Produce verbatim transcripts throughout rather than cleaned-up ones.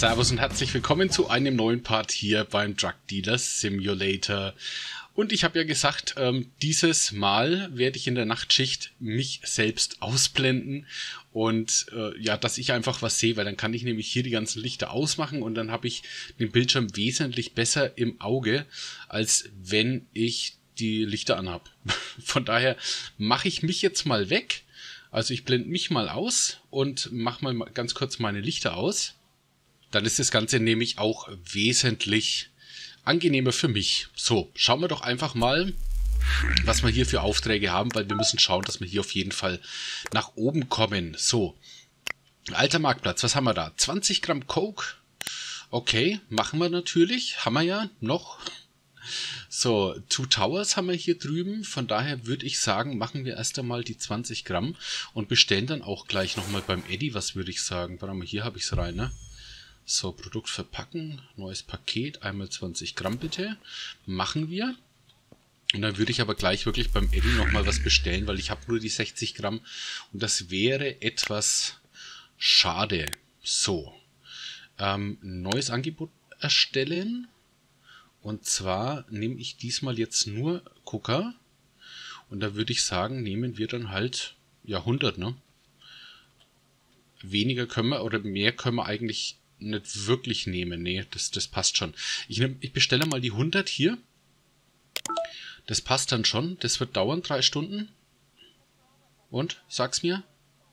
Servus und herzlich willkommen zu einem neuen Part hier beim Drug Dealer Simulator. Und ich habe ja gesagt, ähm, dieses Mal werde ich in der Nachtschicht mich selbst ausblenden und äh, ja, dass ich einfach was sehe, weil dann kann ich nämlich hier die ganzen Lichter ausmachen und dann habe ich den Bildschirm wesentlich besser im Auge, als wenn ich die Lichter anhab. Von daher mache ich mich jetzt mal weg. Also ich blende mich mal aus und mache mal ganz kurz meine Lichter aus. Dann ist das Ganze nämlich auch wesentlich angenehmer für mich. So, schauen wir doch einfach mal, was wir hier für Aufträge haben, weil wir müssen schauen, dass wir hier auf jeden Fall nach oben kommen. So, alter Marktplatz, was haben wir da? zwanzig Gramm Coke. Okay, machen wir natürlich. Haben wir ja noch. So, Two Towers haben wir hier drüben. Von daher würde ich sagen, machen wir erst einmal die zwanzig Gramm und bestellen dann auch gleich nochmal beim Eddy. Was würde ich sagen? Warte mal, hier habe ich es rein, ne? So, Produkt verpacken, neues Paket, einmal zwanzig Gramm bitte. Machen wir. Und dann würde ich aber gleich wirklich beim Eddy nochmal was bestellen, weil ich habe nur die sechzig Gramm und das wäre etwas schade. So, ähm, neues Angebot erstellen. Und zwar nehme ich diesmal jetzt nur Coca. Und da würde ich sagen, nehmen wir dann halt, ja, hundert, ne? Weniger können wir oder mehr können wir eigentlich nicht wirklich nehmen. Nee, das, das passt schon. Ich, nehm, ich bestelle mal die hundert hier. Das passt dann schon. Das wird dauern, drei Stunden. Und? Sag's mir.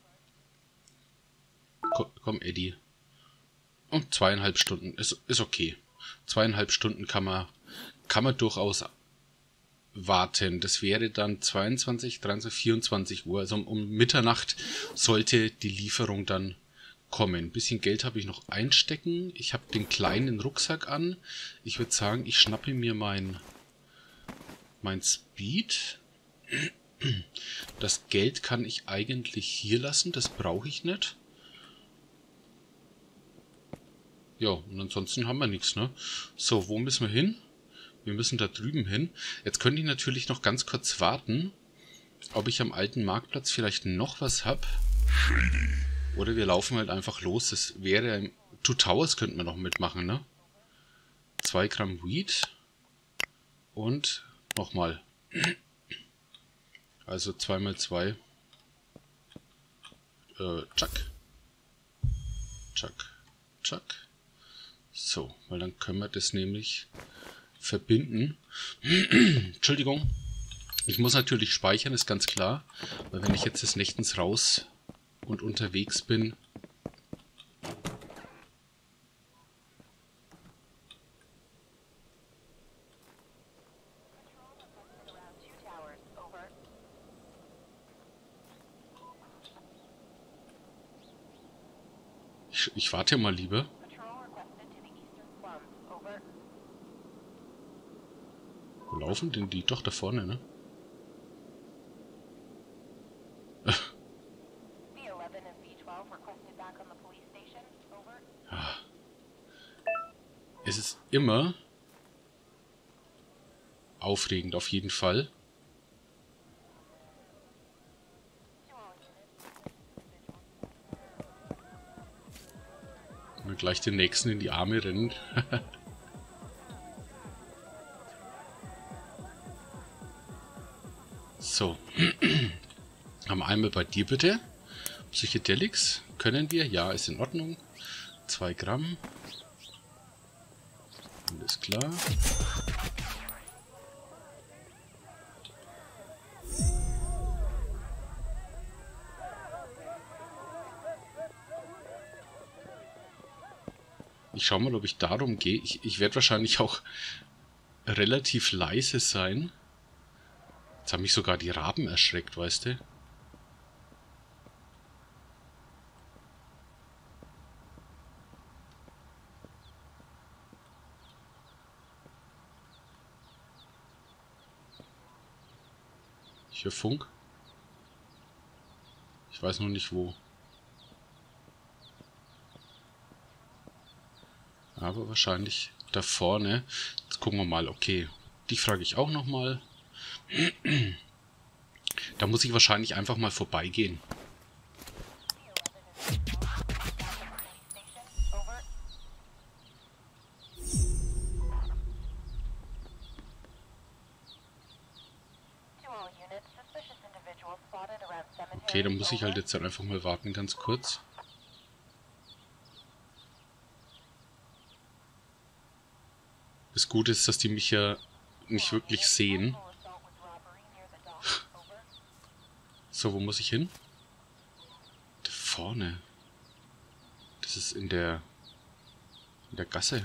Komm, komm Eddy. Und zweieinhalb Stunden. Ist, ist okay. Zweieinhalb Stunden kann man, kann man durchaus warten. Das wäre dann zweiundzwanzig, dreiundzwanzig, vierundzwanzig Uhr. Also um, um Mitternacht sollte die Lieferung dann kommen. Ein bisschen Geld habe ich noch einstecken. Ich habe den kleinen Rucksack an. Ich würde sagen, ich schnappe mir mein, mein Speed. Das Geld kann ich eigentlich hier lassen. Das brauche ich nicht. Ja, und ansonsten haben wir nichts, ne? So, wo müssen wir hin? Wir müssen da drüben hin. Jetzt könnte ich natürlich noch ganz kurz warten, ob ich am alten Marktplatz vielleicht noch was habe. Oder wir laufen halt einfach los. Das wäre... Two Towers könnten wir noch mitmachen, ne? zwei Gramm Weed. Und nochmal. Also zwei mal zwei. Äh, Chuck. Chuck. Chuck. So, weil dann können wir das nämlich verbinden. Entschuldigung. Ich muss natürlich speichern, ist ganz klar. Weil wenn ich jetzt des Nächtens raus und unterwegs bin, ich, ich warte mal lieber. Wo laufen denn die? Doch da vorne, ne? Ja. Es ist immer aufregend, auf jeden Fall. Und gleich den nächsten in die Arme rennen. So. Haben wir einmal bei dir bitte. Psychedelics. Können wir? Ja, ist in Ordnung. zwei Gramm. Alles klar. Ich schau mal, ob ich darum gehe. Ich, ich werde wahrscheinlich auch relativ leise sein. Jetzt haben mich sogar die Raben erschreckt, weißt du? Ich höre Funk. Ich weiß noch nicht wo. Aber wahrscheinlich da vorne. Jetzt gucken wir mal. Okay, dich frage ich auch nochmal. Da muss ich wahrscheinlich einfach mal vorbeigehen. Okay, dann muss ich halt jetzt dann einfach mal warten, ganz kurz. Das Gute ist, dass die mich ja nicht wirklich sehen. So, wo muss ich hin? Da vorne. Das ist in der... in der Gasse.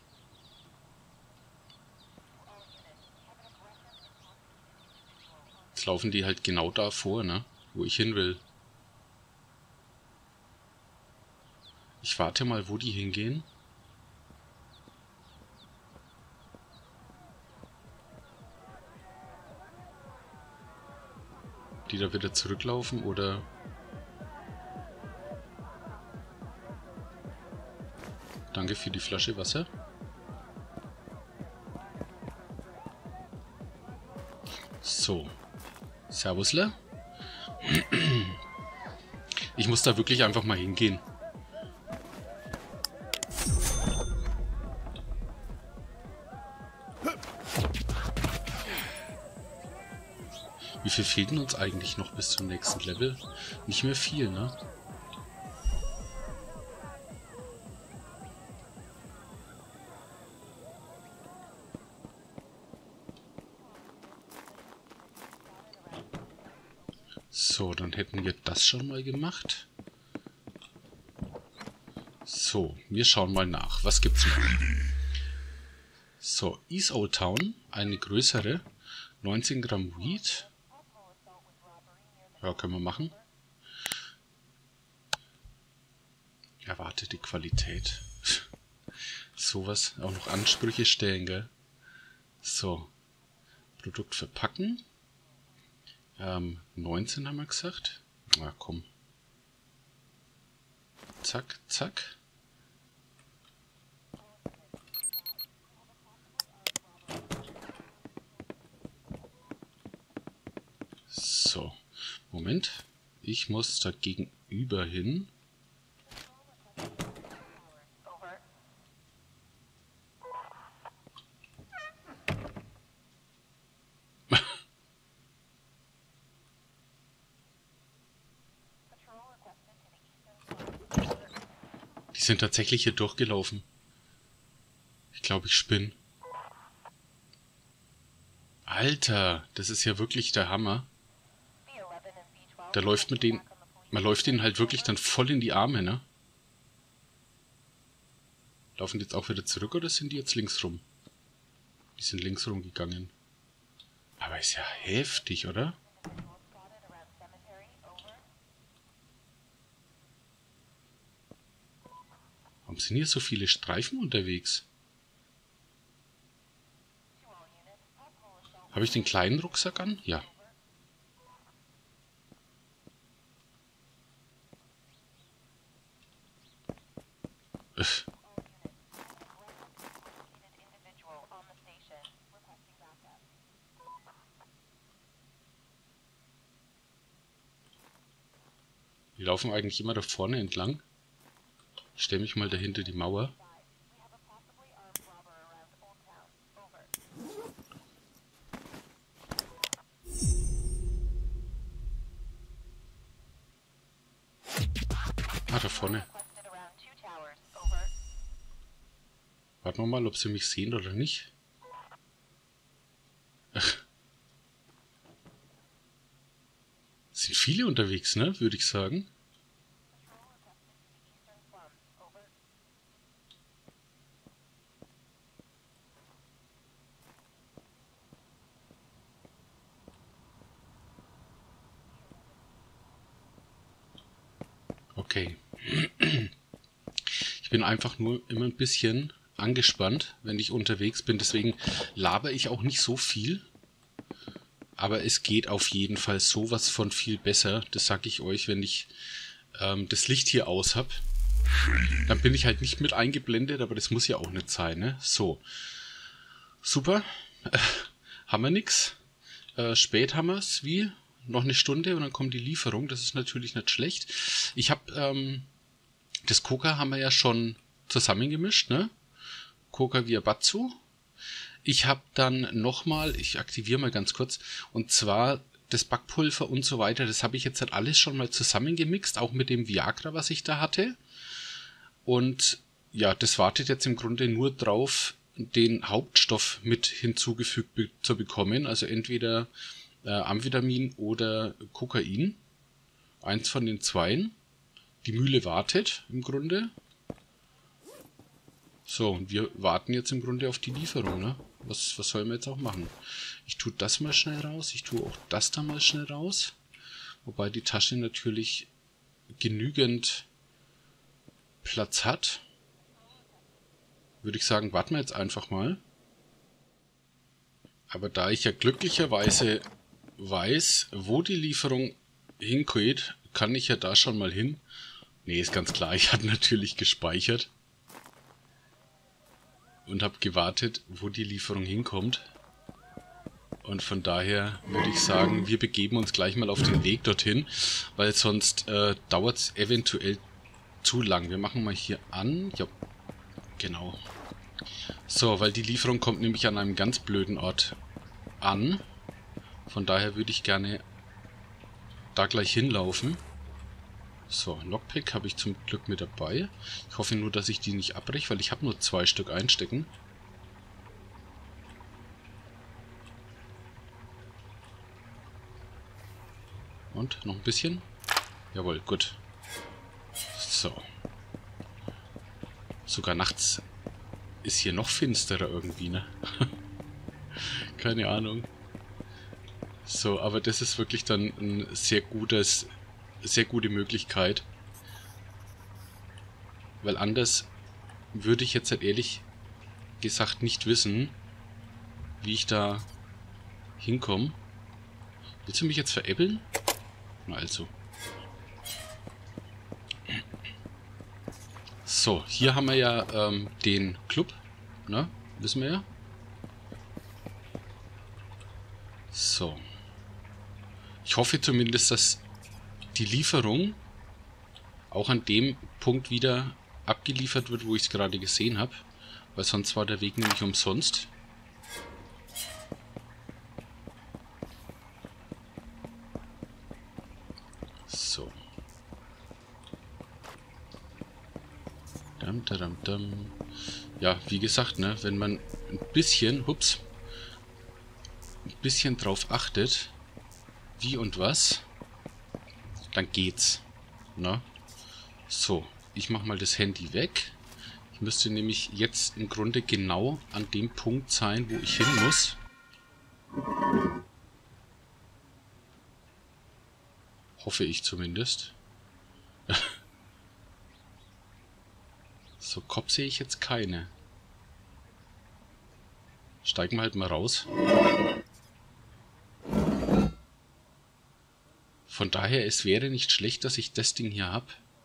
Jetzt laufen die halt genau da vor, ne? Wo ich hin will. Ich warte mal, wo die hingehen. Die da wieder zurücklaufen oder... Danke für die Flasche Wasser. So. Servusle. Ich muss da wirklich einfach mal hingehen. Wie viel fehlt denn uns eigentlich noch bis zum nächsten Level? Nicht mehr viel, ne? So, dann hätten wir das schon mal gemacht. So, wir schauen mal nach. Was gibt's noch? So, East Old Town, eine größere. neunzehn Gramm Weed. Ja, können wir machen. Erwarte die Qualität. Sowas, auch noch Ansprüche stellen, gell? So, Produkt verpacken. Ähm, neunzehn haben wir gesagt. Na komm. Zack, zack. So, Moment. Ich muss da gegenüber hin. Die sind tatsächlich hier durchgelaufen. Ich glaube, ich spinne. Alter, das ist ja wirklich der Hammer. Da läuft mit denen, man läuft denen halt wirklich dann voll in die Arme, ne? Laufen die jetzt auch wieder zurück oder sind die jetzt links rum? Die sind links rum gegangen. Aber ist ja heftig, oder? Warum sind hier so viele Streifen unterwegs? Habe ich den kleinen Rucksack an? Ja. Öff. Die laufen eigentlich immer da vorne entlang. Ich stelle mich mal dahinter die Mauer. Ah, da vorne. Warten wir mal, ob sie mich sehen oder nicht. Ach. Sind viele unterwegs, ne? Würde ich sagen. Okay. Ich bin einfach nur immer ein bisschen angespannt, wenn ich unterwegs bin. Deswegen laber ich auch nicht so viel. Aber es geht auf jeden Fall sowas von viel besser. Das sage ich euch, wenn ich ähm, das Licht hier aus habe. Dann bin ich halt nicht mit eingeblendet, aber das muss ja auch nicht sein, ne? So. Super. Äh, haben wir nix. Äh, spät haben wir es, wie? Noch eine Stunde und dann kommt die Lieferung. Das ist natürlich nicht schlecht. Ich habe, ähm, das Coca haben wir ja schon zusammengemischt, ne? Coca Viabatsu. Ich habe dann nochmal, ich aktiviere mal ganz kurz, und zwar das Backpulver und so weiter, das habe ich jetzt halt alles schon mal zusammengemixt, auch mit dem Viagra, was ich da hatte. Und ja, das wartet jetzt im Grunde nur drauf, den Hauptstoff mit hinzugefügt be zu bekommen. Also entweder äh, Amphetamin oder Kokain. Eins von den zweien. Die Mühle wartet im Grunde. So, und wir warten jetzt im Grunde auf die Lieferung, ne? Was, was sollen wir jetzt auch machen? Ich tue das mal schnell raus. Ich tue auch das da mal schnell raus. Wobei die Tasche natürlich genügend Platz hat. Würde ich sagen, warten wir jetzt einfach mal. Aber da ich ja glücklicherweise weiß, wo die Lieferung hingeht, kann ich ja da schon mal hin. Ne, ist ganz klar, ich habe natürlich gespeichert. Und habe gewartet, wo die Lieferung hinkommt. Und von daher würde ich sagen, wir begeben uns gleich mal auf den Weg dorthin, weil sonst äh, dauert es eventuell zu lang. Wir machen mal hier an. Ja, genau. So, weil die Lieferung kommt nämlich an einem ganz blöden Ort an. Von daher würde ich gerne da gleich hinlaufen. So, Lockpick habe ich zum Glück mit dabei. Ich hoffe nur, dass ich die nicht abbreche, weil ich habe nur zwei Stück einstecken. Und noch ein bisschen. Jawohl, gut. So. Sogar nachts ist hier noch finsterer irgendwie, ne? Keine Ahnung. So, aber das ist wirklich dann ein sehr gutes... sehr gute Möglichkeit, weil anders würde ich jetzt halt ehrlich gesagt nicht wissen, wie ich da hinkomme. Willst du mich jetzt veräppeln? Na also. So, hier haben wir ja ähm, den Club, ne? Wissen wir ja. So. Ich hoffe zumindest, dass die Lieferung auch an dem Punkt wieder abgeliefert wird, wo ich es gerade gesehen habe, weil sonst war der Weg nämlich umsonst. So. Dam, dam, dam. Ja, wie gesagt, ne, wenn man ein bisschen, hups, ein bisschen drauf achtet, wie und was, dann geht's. Na? So, ich mache mal das Handy weg. Ich müsste nämlich jetzt im Grunde genau an dem Punkt sein, wo ich hin muss. Hoffe ich zumindest. So, Kopf sehe ich jetzt keine. Steigen wir halt mal raus. Von daher, es wäre nicht schlecht, dass ich das Ding hier habe.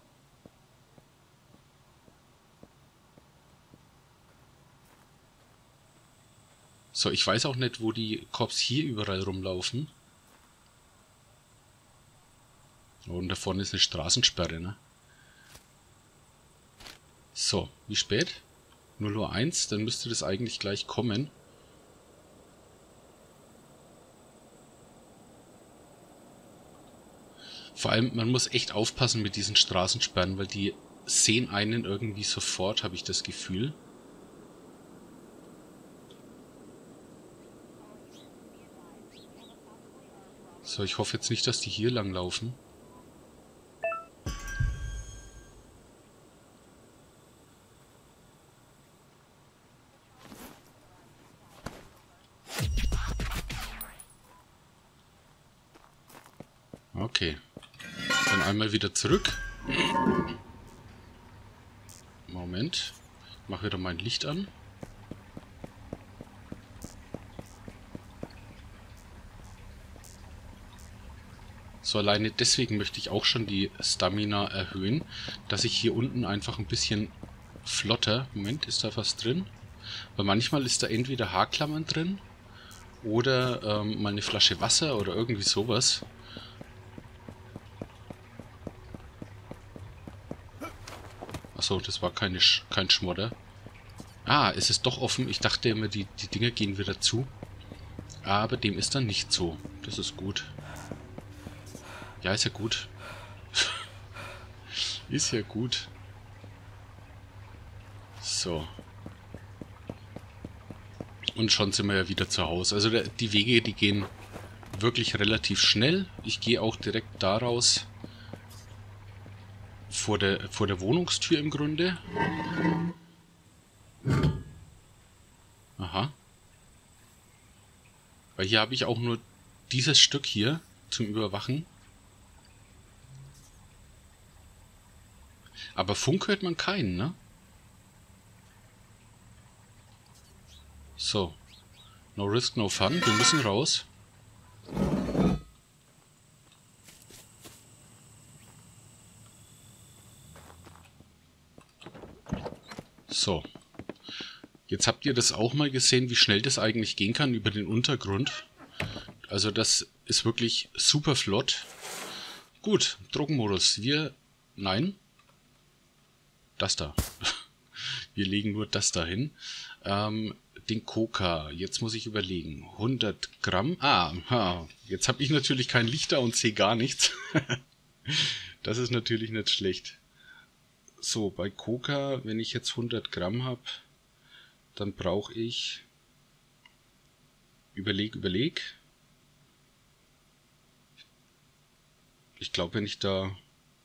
So, ich weiß auch nicht, wo die Cops hier überall rumlaufen. Oh, und da vorne ist eine Straßensperre, ne? So, wie spät? null Uhr eins, dann müsste das eigentlich gleich kommen. Vor allem, man muss echt aufpassen mit diesen Straßensperren, weil die sehen einen irgendwie sofort, habe ich das Gefühl. So, ich hoffe jetzt nicht, dass die hier lang laufen. Okay. Dann einmal wieder zurück. Moment. Ich mache wieder mein Licht an. So, alleine deswegen möchte ich auch schon die Stamina erhöhen, dass ich hier unten einfach ein bisschen flotter... Moment, ist da was drin? Weil manchmal ist da entweder Haarklammern drin oder ähm, mal eine Flasche Wasser oder irgendwie sowas. Achso, das war keine Sch kein Schmodder. Ah, es ist doch offen. Ich dachte immer, die, die Dinger gehen wieder zu. Aber dem ist dann nicht so. Das ist gut. Ja, ist ja gut. Ist ja gut. So. Und schon sind wir ja wieder zu Hause. Also der, die Wege, die gehen wirklich relativ schnell. Ich gehe auch direkt da raus. Vor der, vor der Wohnungstür im Grunde. Aha. Weil hier habe ich auch nur dieses Stück hier zum Überwachen. Aber Funk hört man keinen, ne? So. No risk, no fun. Wir müssen raus. So. Jetzt habt ihr das auch mal gesehen, wie schnell das eigentlich gehen kann über den Untergrund. Also das ist wirklich super flott. Gut, Drogenmodus. Wir... Nein. Das da. Wir legen nur das da hin. Ähm, den Coca. Jetzt muss ich überlegen. hundert Gramm. Ah, ha. Jetzt habe ich natürlich kein Lichter und sehe gar nichts. Das ist natürlich nicht schlecht. So, bei Coca, wenn ich jetzt hundert Gramm habe, dann brauche ich... Überleg, überleg. Ich glaube, wenn ich da...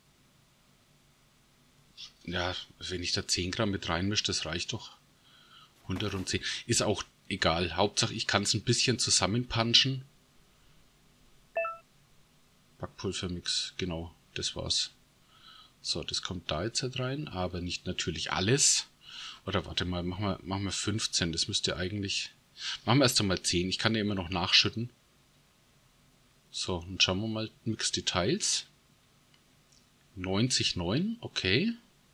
Ja, wenn ich da zehn Gramm mit reinmische, das reicht doch. hundertzehn. Ist auch egal. Hauptsache, ich kann es ein bisschen zusammenpanschen. Backpulvermix, genau, das war's. So, das kommt da jetzt halt rein, aber nicht natürlich alles. Oder warte mal, machen wir, machen wir fünfzehn. Das müsste eigentlich... Machen wir erst einmal zehn. Ich kann ja immer noch nachschütten. So, und schauen wir mal. Mix Details. neunzig Komma neun, okay.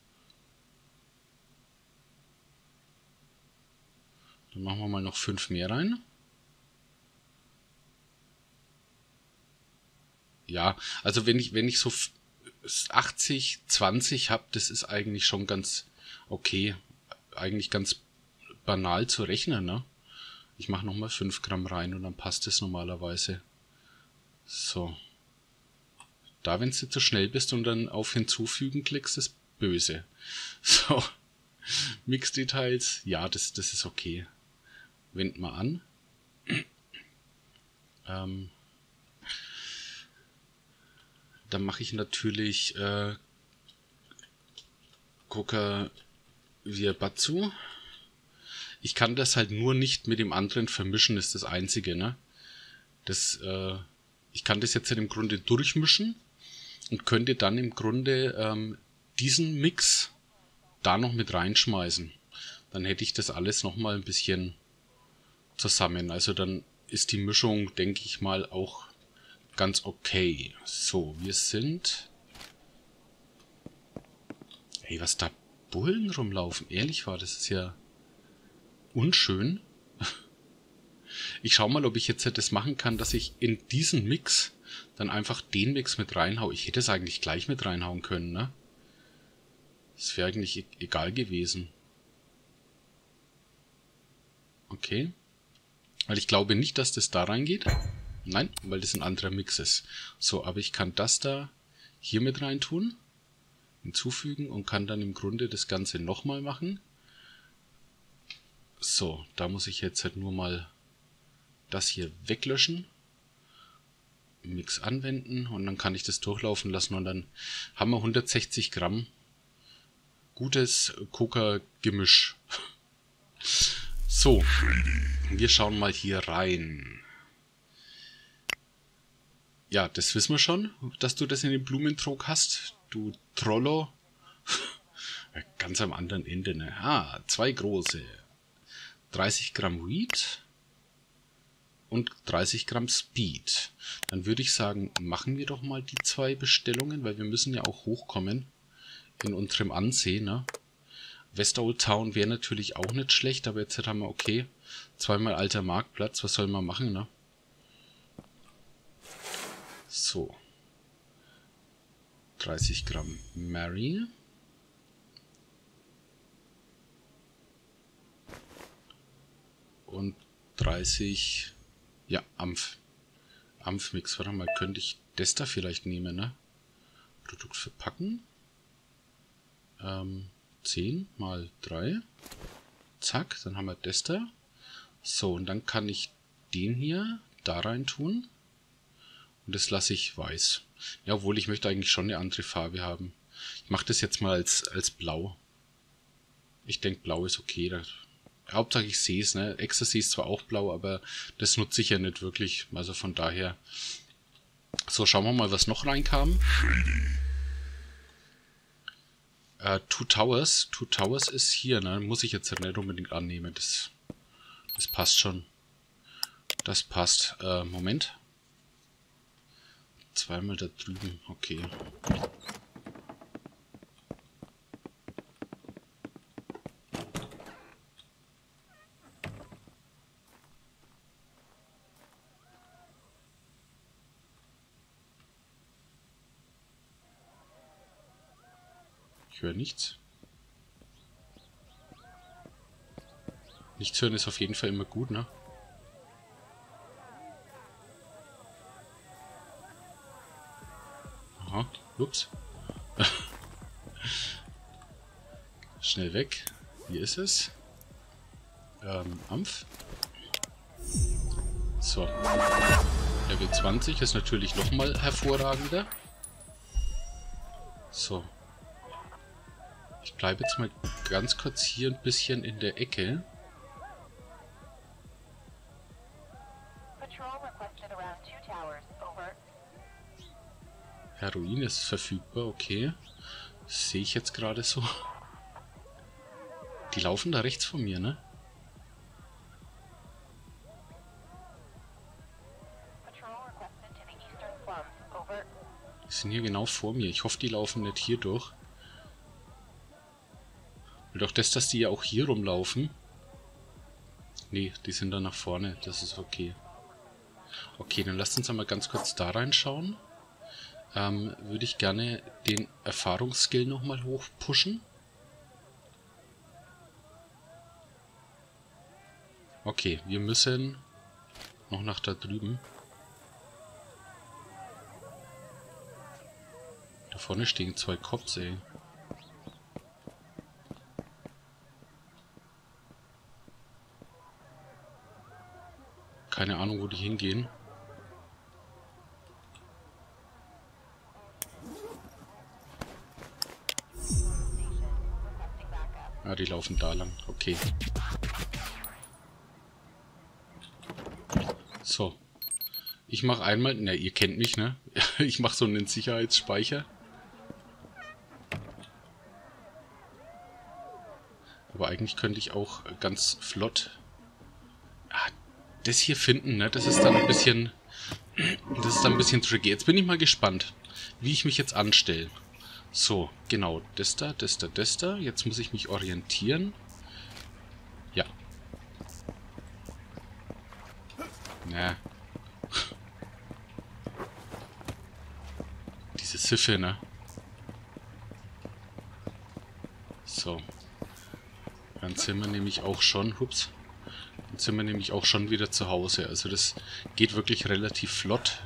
Dann machen wir mal noch fünf mehr rein. Ja, also wenn ich, wenn ich so achtzig, zwanzig habe, das ist eigentlich schon ganz okay. Eigentlich ganz banal zu rechnen, ne? Ich mache nochmal fünf Gramm rein und dann passt es normalerweise. So. Da, wenn du zu schnell bist und dann auf Hinzufügen klickst, ist böse. So. Mix-Details, ja, das, das ist okay. Wend mal an. Ähm, dann mache ich natürlich äh, Coca Viabatsu. Ich kann das halt nur nicht mit dem anderen vermischen, ist das einzige, ne? Das, äh, ich kann das jetzt halt im Grunde durchmischen und könnte dann im Grunde ähm, diesen Mix da noch mit reinschmeißen. Dann hätte ich das alles nochmal ein bisschen zusammen. Also dann ist die Mischung, denke ich mal, auch ganz okay. So, wir sind... Ey, was da Bullen rumlaufen. Ehrlich war, das ist ja unschön. Ich schau mal, ob ich jetzt das machen kann, dass ich in diesen Mix dann einfach den Mix mit reinhau. Ich hätte es eigentlich gleich mit reinhauen können, ne? Das wäre eigentlich e egal gewesen. Okay. Weil ich glaube nicht, dass das da reingeht. Nein, weil das ein anderer Mix ist. So, aber ich kann das da hier mit rein tun. Hinzufügen und kann dann im Grunde das Ganze nochmal machen. So, da muss ich jetzt halt nur mal das hier weglöschen. Mix anwenden und dann kann ich das durchlaufen lassen und dann haben wir hundertsechzig Gramm gutes Coca-Gemisch. So, wir schauen mal hier rein. Ja, das wissen wir schon, dass du das in dem Blumentrog hast, du Trollo. Ganz am anderen Ende, ne? Ah, zwei große. dreißig Gramm Weed und dreißig Gramm Speed. Dann würde ich sagen, machen wir doch mal die zwei Bestellungen, weil wir müssen ja auch hochkommen in unserem Ansehen, ne? West Old Town wäre natürlich auch nicht schlecht, aber jetzt haben wir, okay, zweimal alter Marktplatz, was soll man machen, ne? So. dreißig Gramm Mary. Und dreißig, ja, Ampf. Ampfmix, warte mal, könnte ich das da vielleicht nehmen, ne? Produkt verpacken. Ähm, zehn mal drei. Zack, dann haben wir das da. So, und dann kann ich den hier da rein tun. Und das lasse ich weiß. Ja, obwohl ich möchte eigentlich schon eine andere Farbe haben. Ich mache das jetzt mal als, als blau. Ich denke, blau ist okay. Da, Hauptsache ich sehe es, ne? Ecstasy ist zwar auch blau, aber das nutze ich ja nicht wirklich. Also von daher. So, schauen wir mal, was noch reinkam. Äh, Two Towers. Two Towers ist hier, ne? Muss ich jetzt nicht unbedingt annehmen. Das, das passt schon. Das passt. Äh, Moment. Zweimal da drüben. Okay. Ich höre nichts. Nichts hören ist auf jeden Fall immer gut, ne? Aha, ups. Schnell weg. Hier ist es. Ähm, Ampf. So. Level zwanzig ist natürlich nochmal hervorragender. So. Ich bleibe jetzt mal ganz kurz hier ein bisschen in der Ecke. Heroin ist verfügbar, okay. Das sehe ich jetzt gerade so. Die laufen da rechts von mir, ne? Die sind hier genau vor mir. Ich hoffe, die laufen nicht hier durch. Weil doch das, dass die ja auch hier rumlaufen. Nee, die sind da nach vorne. Das ist okay. Okay, dann lasst uns einmal ganz kurz da reinschauen. Ähm, würde ich gerne den Erfahrungsskill nochmal hochpushen. Okay, wir müssen noch nach da drüben. Da vorne stehen zwei Cops, ey. Keine Ahnung, wo die hingehen. Ah, die laufen da lang. Okay. So. Ich mache einmal... Ne, ihr kennt mich, ne? Ich mache so einen Sicherheitsspeicher. Aber eigentlich könnte ich auch ganz flott... Ah, das hier finden, ne? Das ist dann ein bisschen... Das ist dann ein bisschen tricky. Jetzt bin ich mal gespannt, wie ich mich jetzt anstelle. So, genau. Das da, das da, das da. Jetzt muss ich mich orientieren. Ja. Na. Diese Siffe, ne? So. Dann sind wir nämlich auch schon... Hups. Dann sind wir nämlich auch schon wieder zu Hause. Also das geht wirklich relativ flott.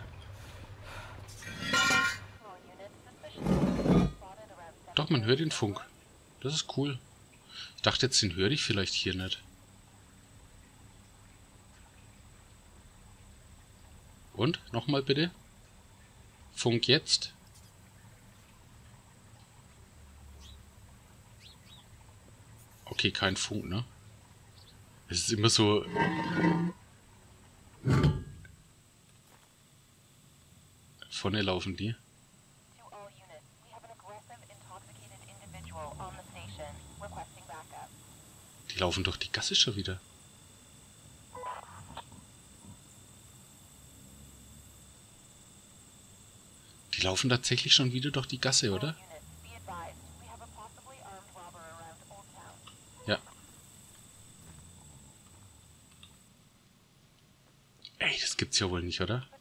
Doch, man hört den Funk. Das ist cool. Ich dachte jetzt, den höre ich vielleicht hier nicht. Und? Nochmal bitte. Funk jetzt. Okay, kein Funk, ne? Es ist immer so... Vorne laufen die. Die laufen doch die Gasse schon wieder. Die laufen tatsächlich schon wieder durch die Gasse, oder? Ja. Ey, das gibt's ja wohl nicht, oder?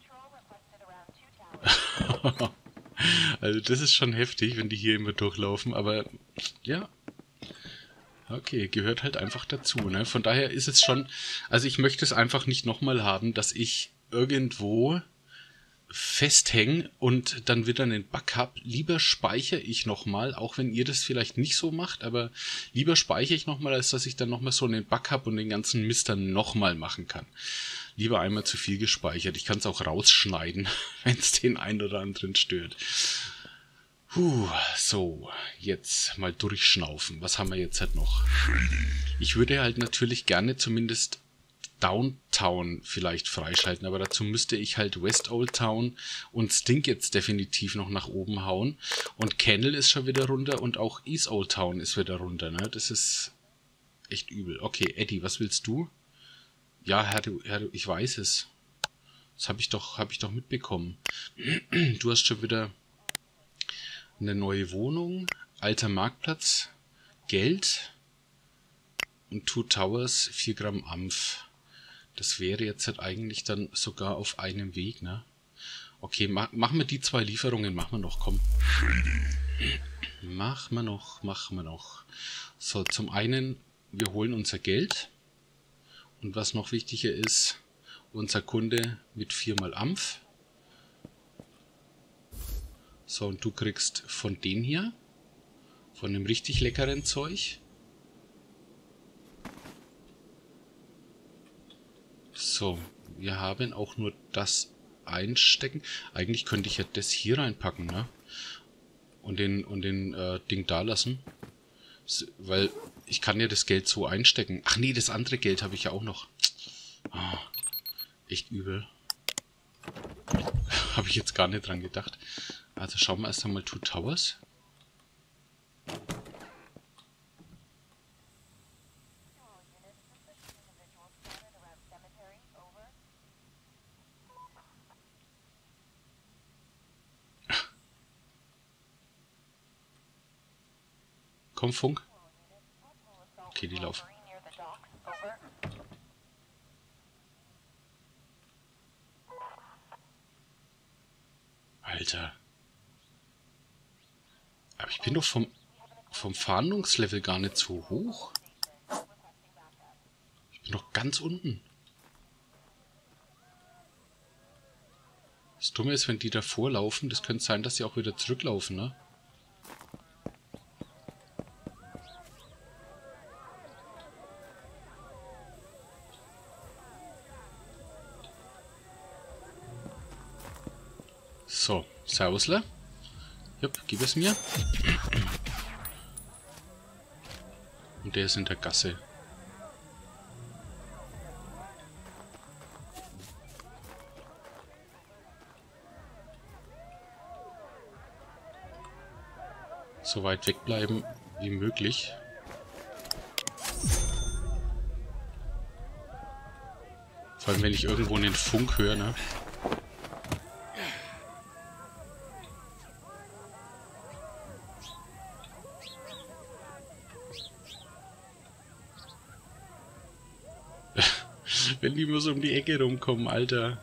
Also das ist schon heftig, wenn die hier immer durchlaufen, aber ja. Okay, gehört halt einfach dazu, ne? Von daher ist es schon, also ich möchte es einfach nicht nochmal haben, dass ich irgendwo festhänge und dann wieder einen Bug habe, lieber speichere ich nochmal, auch wenn ihr das vielleicht nicht so macht, aber lieber speichere ich nochmal, als dass ich dann nochmal so einen Bug habe und den ganzen Mist dann nochmal machen kann. Lieber einmal zu viel gespeichert. Ich kann es auch rausschneiden, wenn es den einen oder anderen stört. Puh, so, jetzt mal durchschnaufen. Was haben wir jetzt halt noch? Ich würde halt natürlich gerne zumindest Downtown vielleicht freischalten, aber dazu müsste ich halt West Old Town und Stink jetzt definitiv noch nach oben hauen. Und Kennel ist schon wieder runter und auch East Old Town ist wieder runter, ne? Das ist echt übel. Okay, Eddie, was willst du? Ja, Herr, Herr, ich weiß es. Das habe ich doch, habe ich doch mitbekommen. Du hast schon wieder eine neue Wohnung, alter Marktplatz, Geld und Two Towers, vier Gramm Ampf. Das wäre jetzt halt eigentlich dann sogar auf einem Weg, ne? Okay, ma machen wir die zwei Lieferungen, machen wir noch, komm. Machen wir noch, machen wir noch. So, zum einen, wir holen unser Geld. Und was noch wichtiger ist, unser Kunde mit viermal Ampf. So, und du kriegst von dem hier, von dem richtig leckeren Zeug. So, wir haben auch nur das einstecken. Eigentlich könnte ich ja das hier reinpacken, ne? Und den, und den äh, Ding da lassen. So, weil ich kann ja das Geld so einstecken. Ach nee, das andere Geld habe ich ja auch noch. Oh, echt übel. Habe ich jetzt gar nicht dran gedacht. Also schauen wir erst einmal Two Towers. Komm, Funk. Okay, die laufen. Alter. Aber ich bin doch vom, vom Fahndungslevel gar nicht so hoch. Ich bin doch ganz unten. Das Dumme ist, wenn die davor laufen, das könnte sein, dass sie auch wieder zurücklaufen, ne? So, Servusler. Jupp, gib es mir. Und der ist in der Gasse. So weit wegbleiben wie möglich. Vor allem, wenn ich irgendwo einen Funk höre, ne? Wenn die immer so um die Ecke rumkommen, Alter.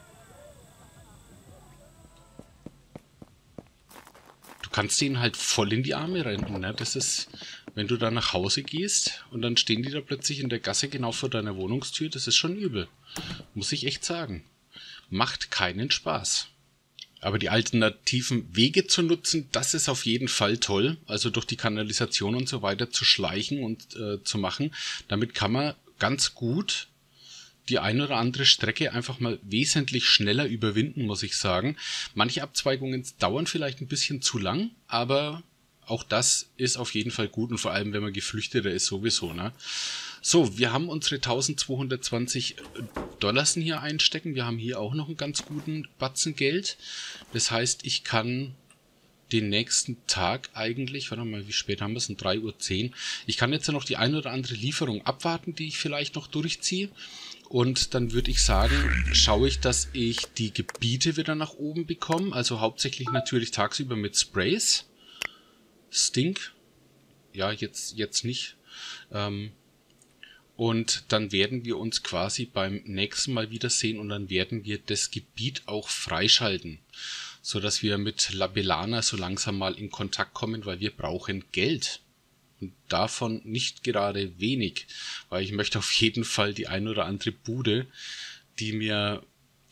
Du kannst denen halt voll in die Arme rennen, ne? Das ist, wenn du da nach Hause gehst und dann stehen die da plötzlich in der Gasse genau vor deiner Wohnungstür, das ist schon übel. Muss ich echt sagen. Macht keinen Spaß. Aber die alternativen Wege zu nutzen, das ist auf jeden Fall toll. Also durch die Kanalisation und so weiter zu schleichen und äh, zu machen. Damit kann man ganz gut die eine oder andere Strecke einfach mal wesentlich schneller überwinden, muss ich sagen. Manche Abzweigungen dauern vielleicht ein bisschen zu lang, aber auch das ist auf jeden Fall gut und vor allem, wenn man Geflüchteter ist, sowieso, ne? So, wir haben unsere eintausendzweihundertzwanzig Dollarsen hier einstecken. Wir haben hier auch noch einen ganz guten Batzen Geld. Das heißt, ich kann den nächsten Tag eigentlich, warte mal, wie spät haben wir es? Um drei Uhr zehn. Ich kann jetzt ja noch die eine oder andere Lieferung abwarten, die ich vielleicht noch durchziehe. Und dann würde ich sagen, schaue ich, dass ich die Gebiete wieder nach oben bekomme. Also hauptsächlich natürlich tagsüber mit Sprays. Stink. Ja, jetzt, jetzt nicht. Ähm, und dann werden wir uns quasi beim nächsten Mal wiedersehen und dann werden wir das Gebiet auch freischalten. So dass wir mit Labellana so langsam mal in Kontakt kommen, weil wir brauchen Geld. Und davon nicht gerade wenig, weil ich möchte auf jeden Fall die ein oder andere Bude, die mir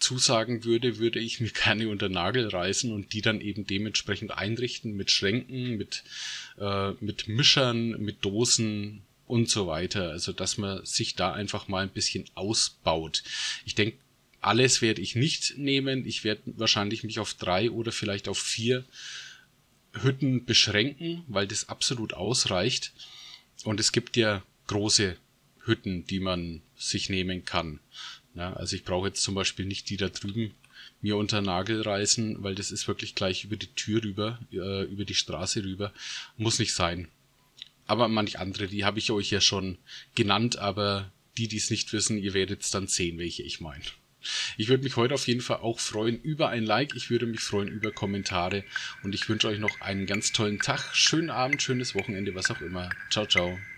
zusagen würde, würde ich mir gerne unter den Nagel reißen und die dann eben dementsprechend einrichten mit Schränken, mit, äh, mit Mischern, mit Dosen und so weiter. Also dass man sich da einfach mal ein bisschen ausbaut. Ich denke, alles werde ich nicht nehmen. Ich werde wahrscheinlich mich auf drei oder vielleicht auf vier Hütten beschränken, weil das absolut ausreicht. Und es gibt ja große Hütten, die man sich nehmen kann. Ja, also ich brauche jetzt zum Beispiel nicht die da drüben mir unter den Nagel reißen, weil das ist wirklich gleich über die Tür rüber, äh, über die Straße rüber. Muss nicht sein. Aber manch andere, die habe ich euch ja schon genannt, aber die, die es nicht wissen, ihr werdet es dann sehen, welche ich meine. Ich würde mich heute auf jeden Fall auch freuen über ein Like, ich würde mich freuen über Kommentare und ich wünsche euch noch einen ganz tollen Tag, schönen Abend, schönes Wochenende, was auch immer. Ciao, ciao.